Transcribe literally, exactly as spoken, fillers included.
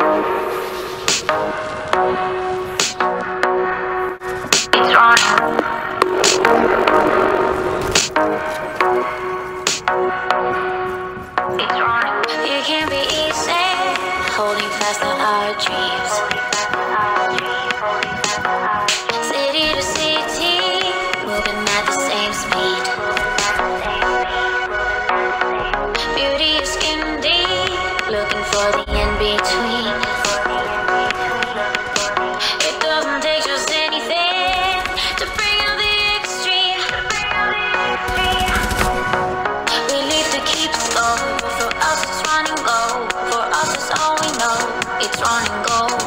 It's running. It's running. It can be easy, holding fast to our dreams. City to city, moving at the same speed. Beauty is skin deep, looking for the in-between. It doesn't take just anything to bring out the extreme. We live to keep score. For us it's run and go. For us it's all we know. It's run and go.